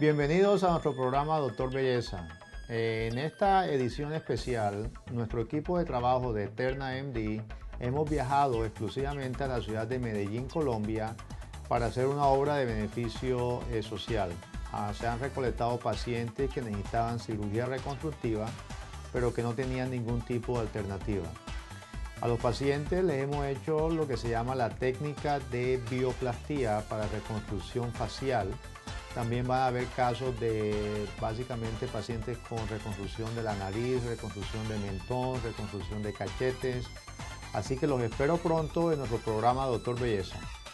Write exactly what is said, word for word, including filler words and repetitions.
Bienvenidos a nuestro programa Doctor Belleza. En esta edición especial, nuestro equipo de trabajo de Eterna M D hemos viajado exclusivamente a la ciudad de Medellín, Colombia, para hacer una obra de beneficio eh, social. Ah, se han recolectado pacientes que necesitaban cirugía reconstructiva, pero que no tenían ningún tipo de alternativa. A los pacientes les hemos hecho lo que se llama la técnica de bioplastía para reconstrucción facial. También van a haber casos de básicamente pacientes con reconstrucción de la nariz, reconstrucción de mentón, reconstrucción de cachetes. Así que los espero pronto en nuestro programa Doctor Belleza.